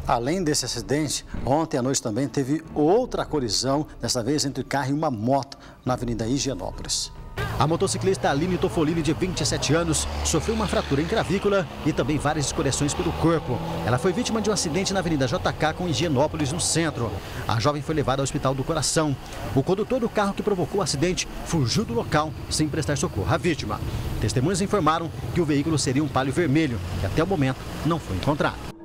Além desse acidente, ontem à noite também teve outra colisão, dessa vez entre carro e uma moto, na Avenida Higienópolis. A motociclista Aline Tofolini, de 27 anos, sofreu uma fratura em clavícula e também várias escoriações pelo corpo. Ela foi vítima de um acidente na Avenida JK com Higienópolis, no centro. A jovem foi levada ao Hospital do Coração. O condutor do carro que provocou o acidente fugiu do local sem prestar socorro à vítima. Testemunhas informaram que o veículo seria um Palio vermelho, que até o momento não foi encontrado.